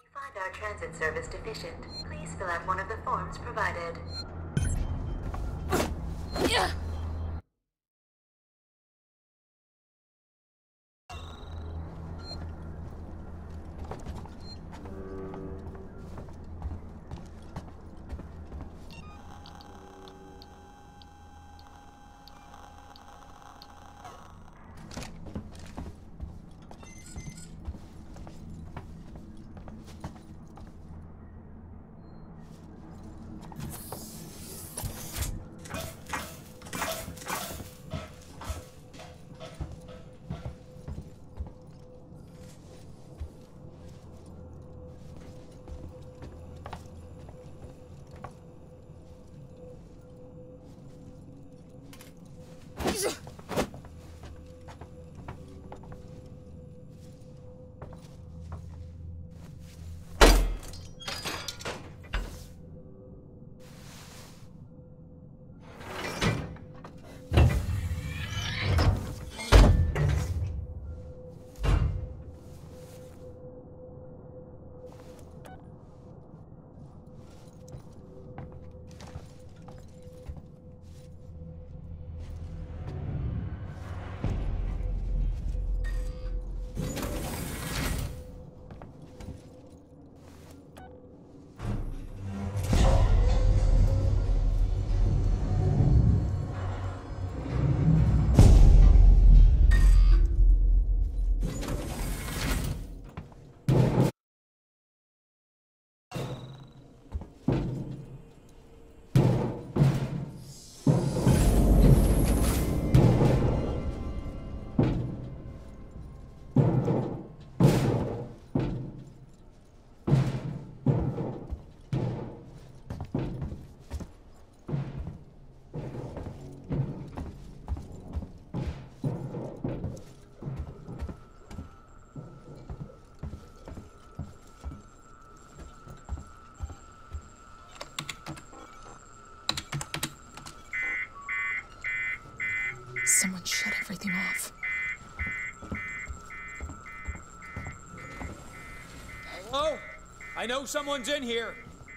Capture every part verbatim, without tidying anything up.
Find our transit service deficient. Please fill out one of the forms provided. Yeah. Someone shut everything off. Hello? I know someone's in here.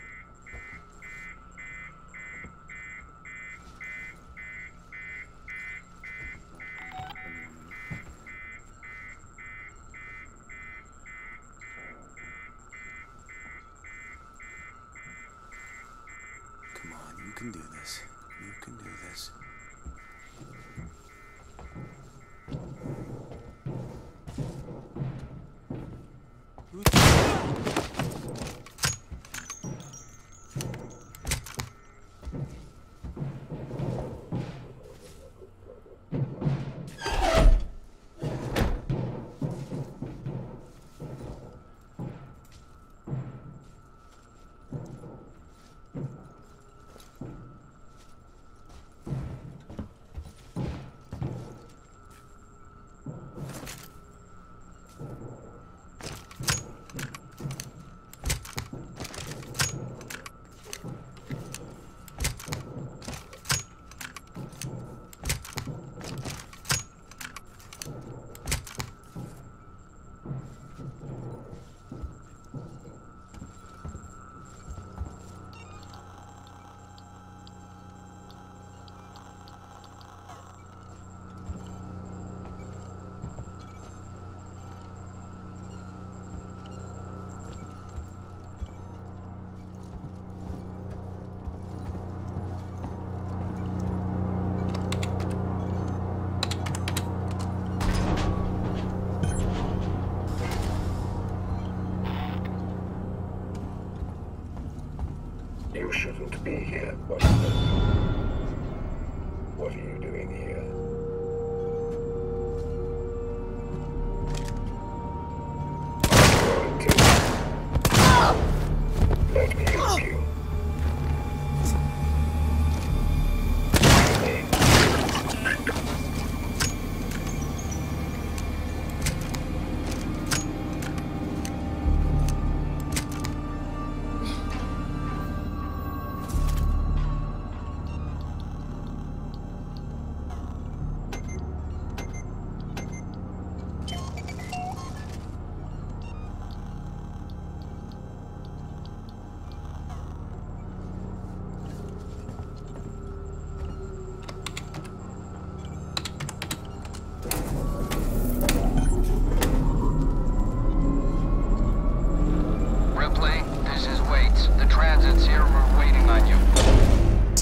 Come on, you can do this. You can do this. You shouldn't be here, but what are you doing here? I'm going to... Let me help you.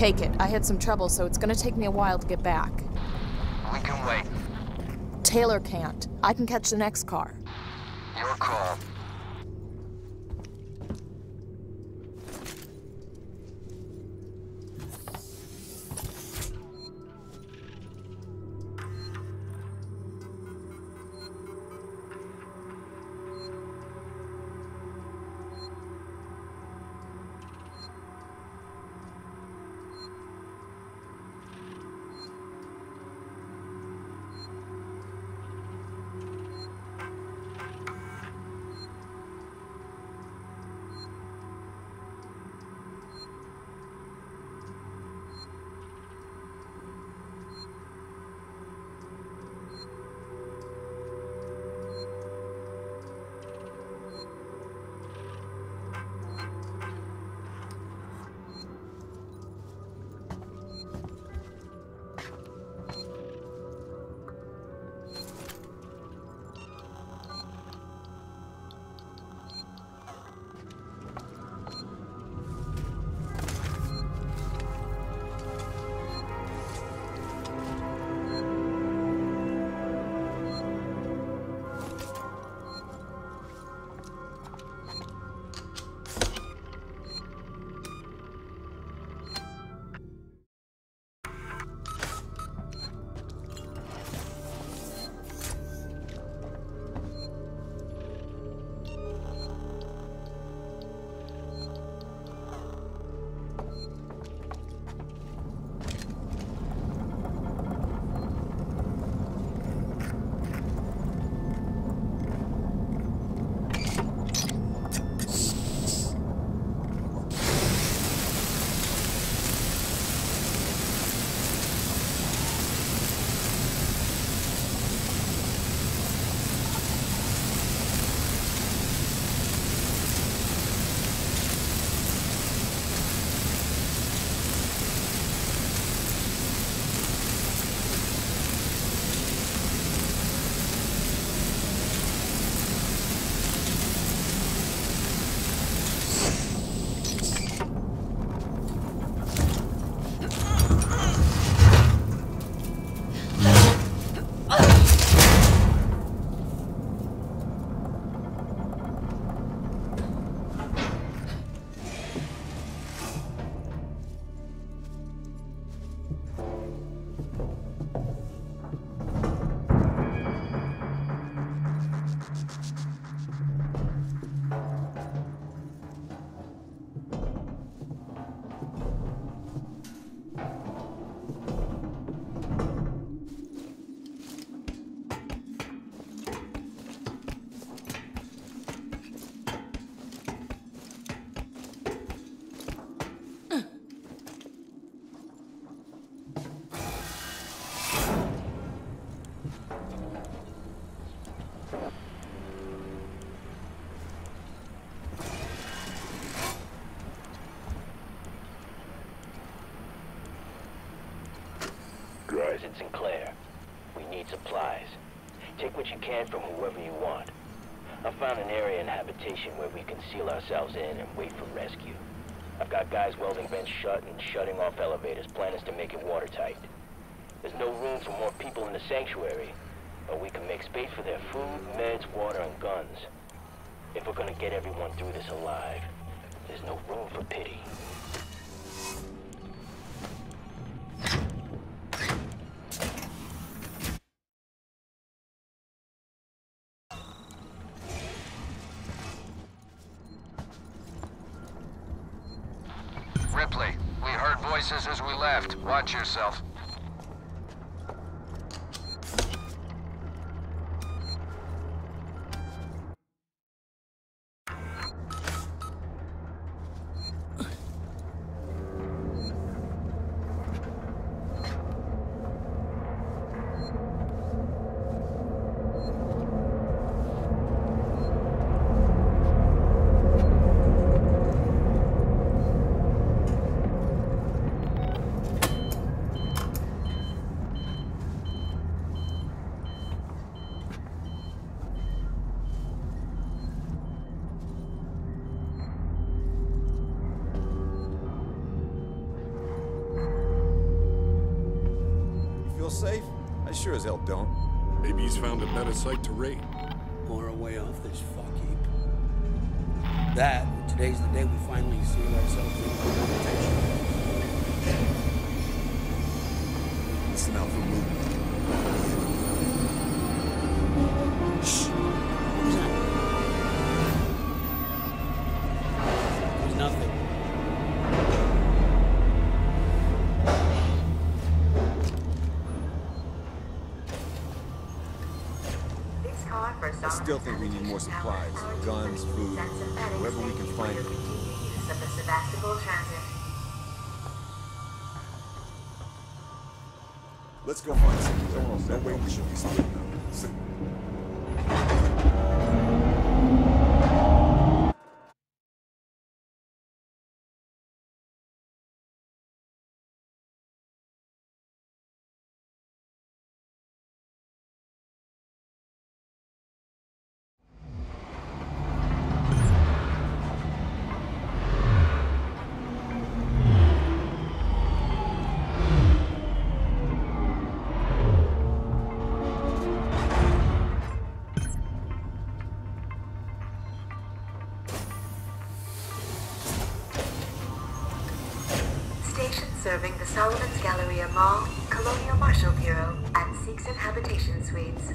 Take it. I had some trouble, so it's gonna take me a while to get back. We can wait. Taylor can't. I can catch the next car. Your call. It's Sinclair. We need supplies. Take what you can from whoever you want. I found an area in habitation where we can seal ourselves in and wait for rescue. I've got guys welding vents shut and shutting off elevators. Plan is to make it watertight. There's no room for more people in the sanctuary, but we can make space for their food, meds, water, and guns. If we're gonna get everyone through this alive, there's no room for pity. Ripley, we heard voices as we left. Watch yourself. safe? I sure as hell don't. Maybe he's found a better site to raid. Or a way off this fuck heap. That, today's the day we finally seal ourselves in protection. Listen out for movement. Shh. What was that? It was nothing. This car for I still think we need more supplies. Guns, food, wherever we can find it. Use of the Sebastopol Transit. Let's go find some. No way we should be stopping now. Station serving the Solomon's Galleria Mall, Colonial Marshal Bureau, and Seegson Habitation Suites.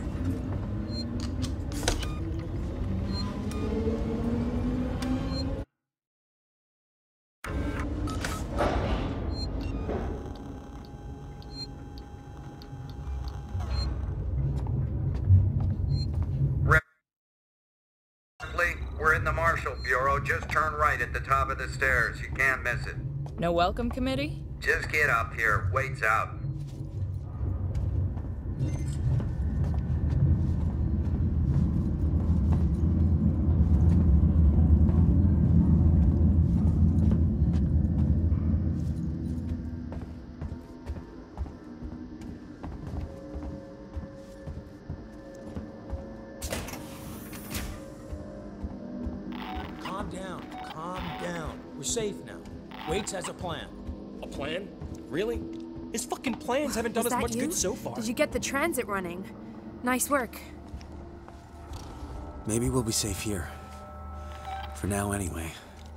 We're in the Marshal Bureau. Just turn right at the top of the stairs. You can't miss it. No welcome committee? Just get up here. Wait's out. Calm down. Calm down. We're safe now. Waits has a plan. A plan? Really? His fucking plans haven't done Was us that much you? good so far. Did you get the transit running? Nice work. Maybe we'll be safe here. For now, anyway.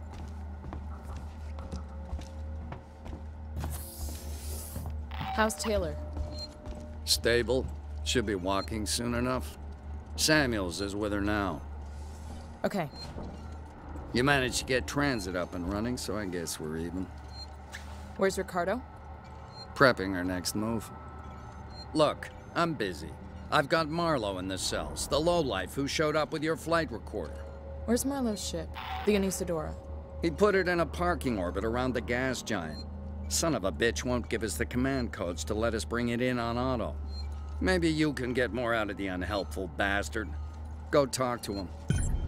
How's Taylor? Stable. Should be walking soon enough. Samuels is with her now. Okay. You managed to get transit up and running, so I guess we're even. Where's Ricardo? Prepping our next move. Look, I'm busy. I've got Marlow in the cells, the lowlife who showed up with your flight recorder. Where's Marlow's ship? The Anisadora. He put it in a parking orbit around the gas giant. Son of a bitch won't give us the command codes to let us bring it in on auto. Maybe you can get more out of the unhelpful bastard. Go talk to him.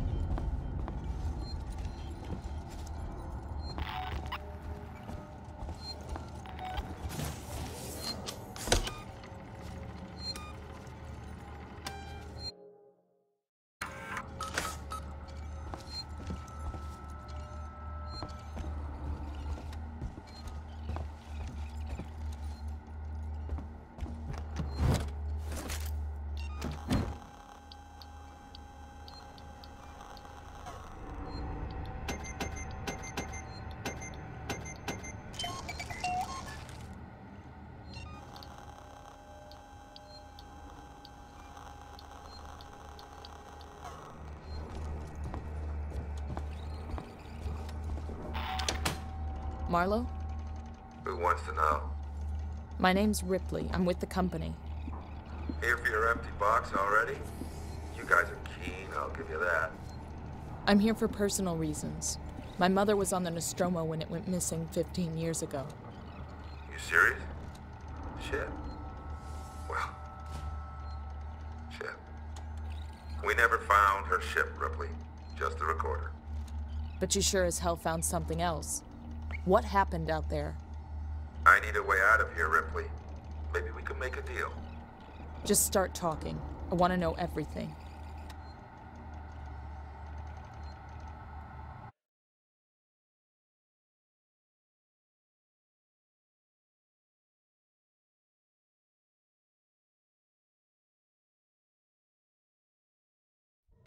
Marlow? Who wants to know? My name's Ripley. I'm with the company. Here for your empty box already? You guys are keen, I'll give you that. I'm here for personal reasons. My mother was on the Nostromo when it went missing fifteen years ago. You serious? Shit. Well. Shit. We never found her ship, Ripley. Just the recorder. But you sure as hell found something else. What happened out there? I need a way out of here, Ripley. Maybe we can make a deal. Just start talking. I want to know everything.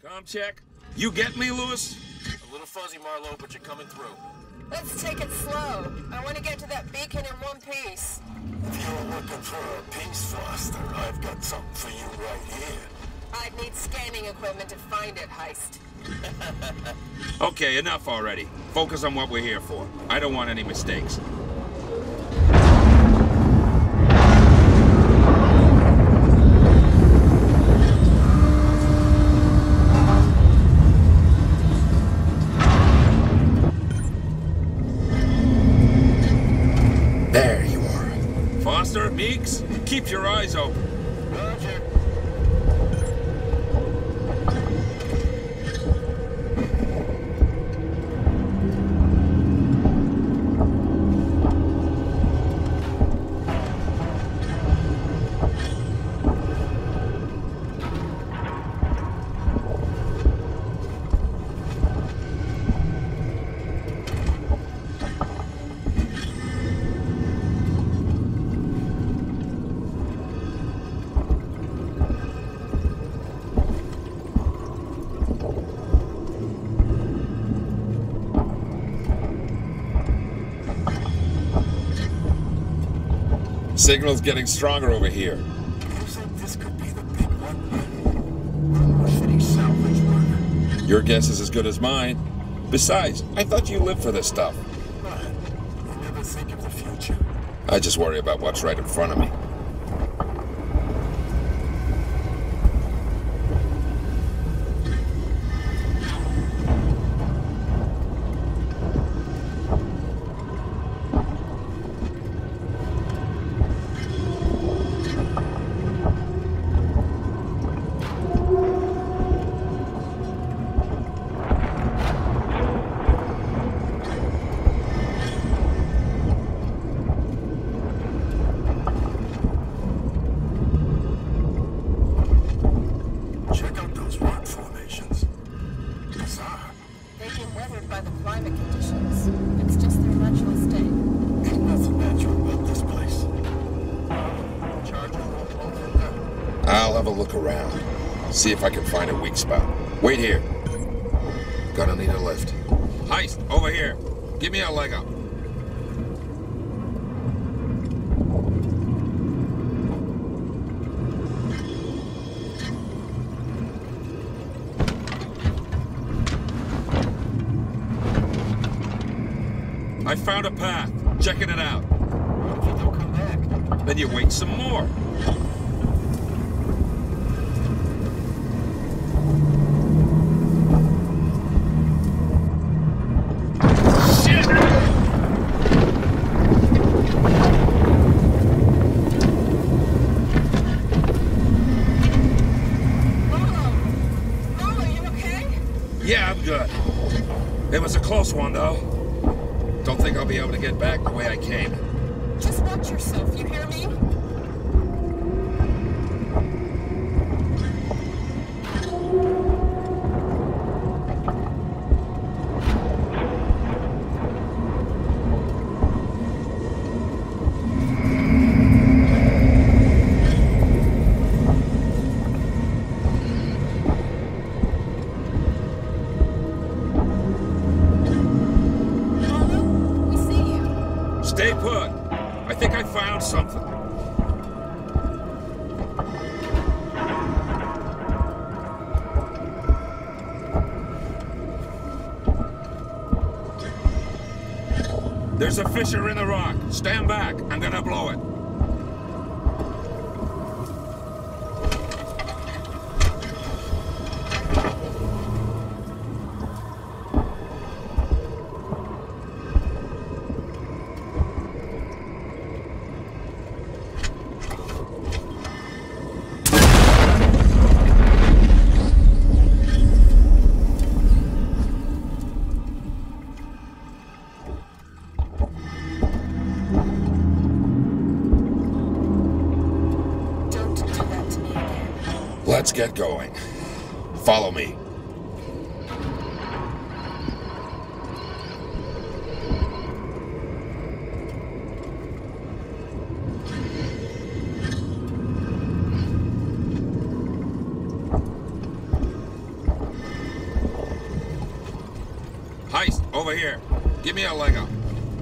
Com check. You get me, Lewis? A little fuzzy, Marlow, but you're coming through. Let's take it slow. I want to get to that beacon in one piece. If you're looking for a piece, Foster, I've got something for you right here. I'd need scanning equipment to find it, Heist. Okay, enough already. Focus on what we're here for. I don't want any mistakes. There you are. Foster, Meeks, keep your eyes open. Roger. Signal's getting stronger over here. You think this could be the big one? One city salvage worker. Your guess is as good as mine. Besides, I thought you lived for this stuff. But you never think of the future. I just worry about what's right in front of me. Check out those rock formations. Bizarre. They've been weathered by the climate conditions. It's just their natural state. Ain't nothing natural about this place. Charger roll over now. I'll have a look around. See if I can find a weak spot. Wait here. Gonna need a lift. Heist, over here. Give me a leg up. I found a path. Checking it out. What if you don't come back? Then you wait some more. Shit! Marlow! Marlow, you okay? Yeah, I'm good. It was a close one, though. Don't think I'll be able to get back the way I came. Just watch yourself, you hear me? Marlow, we see you. Stay put. I think I found something. There's a fissure in the rock. Stand back. I'm gonna blow it. Don't do that to me again. Let's get going. Follow me. Heist, over here. Give me a leg up.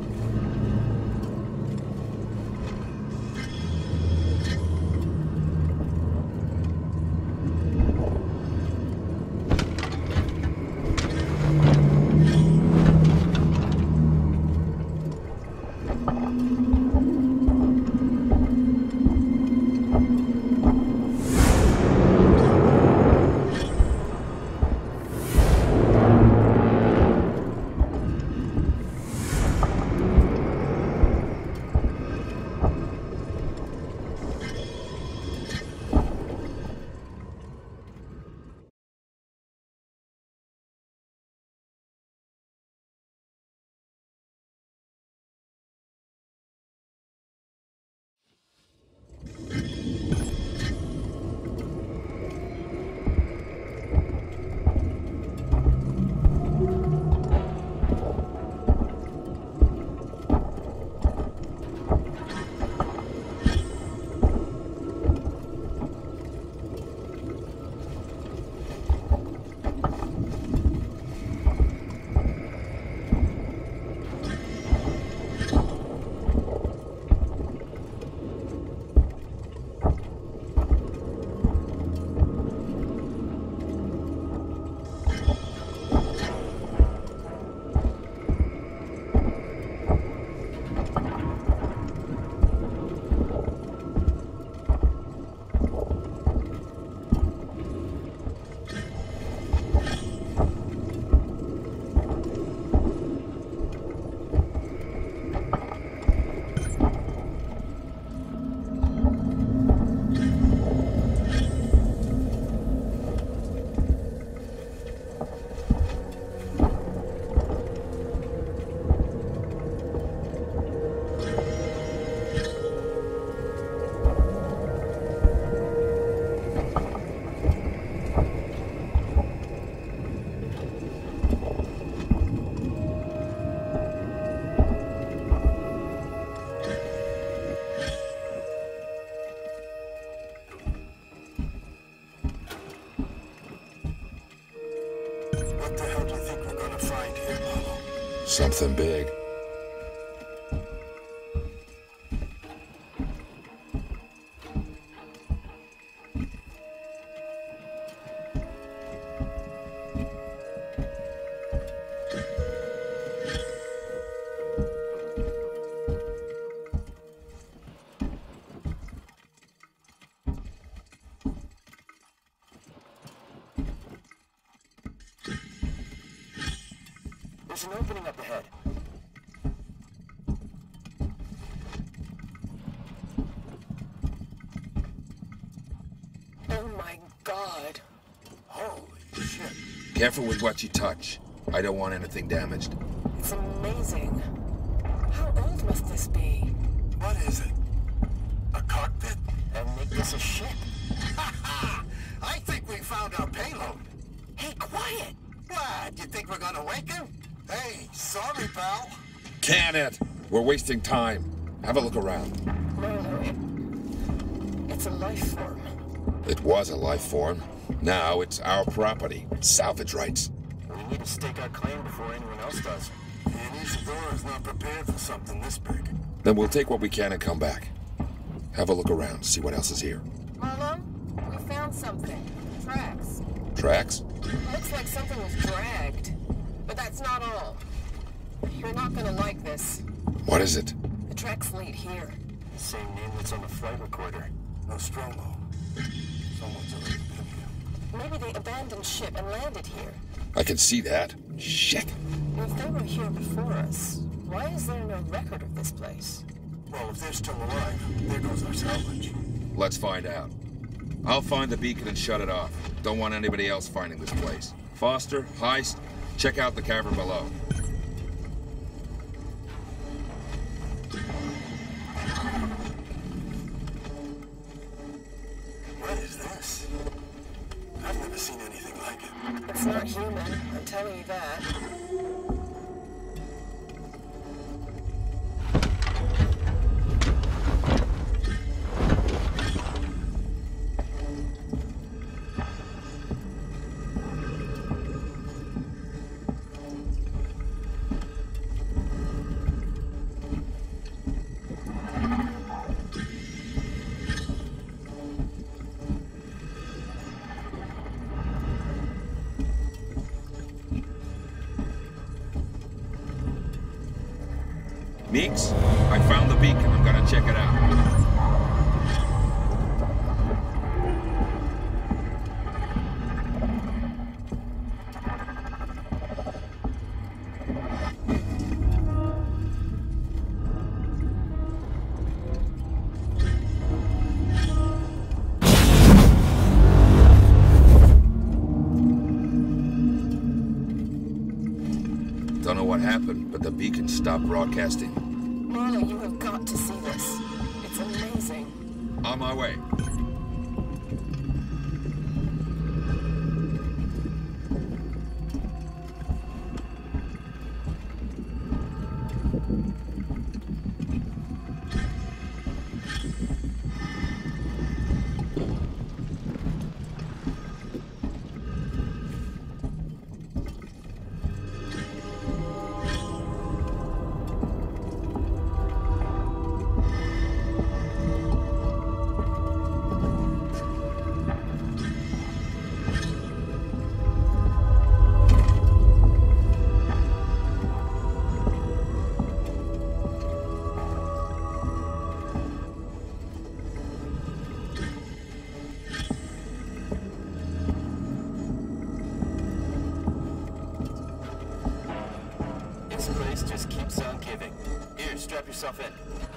What the hell do you think we're gonna find here, Marlow? Something big. There's an opening up ahead. Oh my god. Holy shit. Careful with what you touch. I don't want anything damaged. It's amazing. How old must this be? What is it? A cockpit? And make this a ship? Ha ha! I think we found our payload. Hey, quiet! What? You think we're gonna wake him? Hey, sorry, pal. Can it? We're wasting time. Have a look around. Marlow, it, it's a life form. It was a life form. Now it's our property. Salvage rights. We need to stake our claim before anyone else does. And Isadora's not prepared for something this big. Then we'll take what we can and come back. Have a look around, see what else is here. Marlow, we found something. Tracks. Tracks? Looks like something was dragged. But that's not all. You're not gonna like this. What is it? The tracks lead here. Same name that's on the flight recorder. Nostromo. Someone's already been here. Maybe they abandoned ship and landed here. I can see that. Shit. If they were here before us, why is there no record of this place? Well, if they're still alive, there goes our salvage. Let's find out. I'll find the beacon and shut it off. Don't want anybody else finding this place. Foster, Heist, check out the cavern below. What is this? I've never seen anything like it. It's not human, I'm telling you that. Meeks, I found the beacon. I'm gonna check it out. Don't know what happened, but the beacon stopped broadcasting. Marlow, you have got to see this. It's amazing. On my way. This place just keeps on giving. Here, strap yourself in.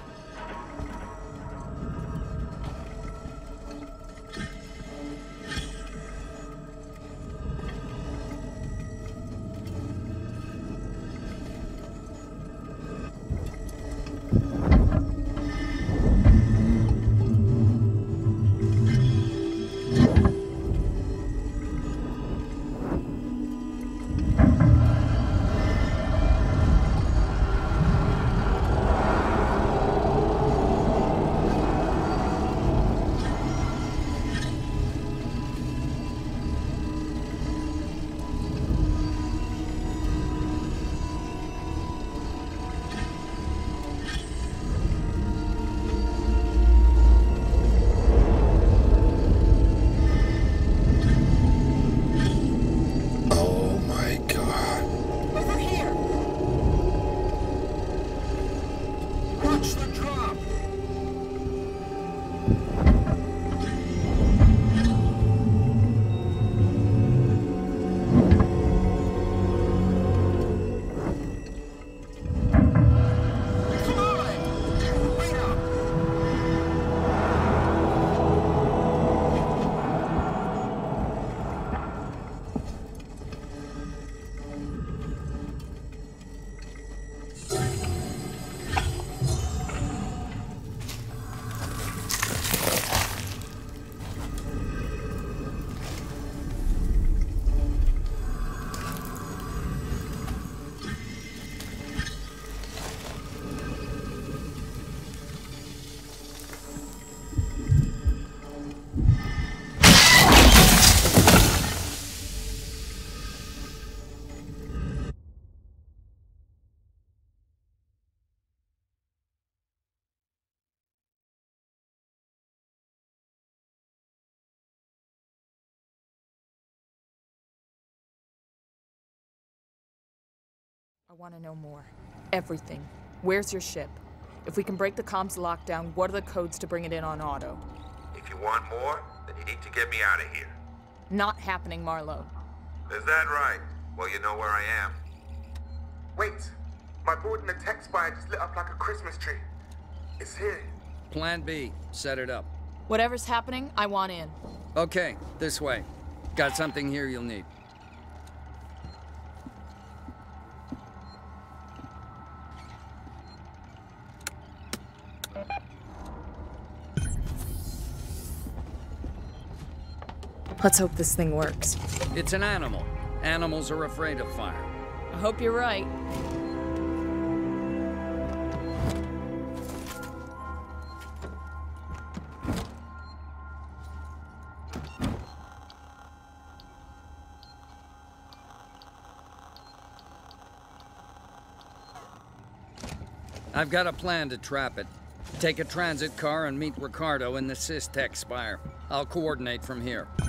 I want to know more. Everything. Where's your ship? If we can break the comms lockdown, what are the codes to bring it in on auto? If you want more, then you need to get me out of here. Not happening, Marlow. Is that right? Well, you know where I am. Wait! My board in the tech spire just lit up like a Christmas tree. It's here. Plan B. Set it up. Whatever's happening, I want in. Okay, this way. Got something here you'll need. Let's hope this thing works. It's an animal. Animals are afraid of fire. I hope you're right. I've got a plan to trap it. Take a transit car and meet Ricardo in the Systech Spire. I'll coordinate from here.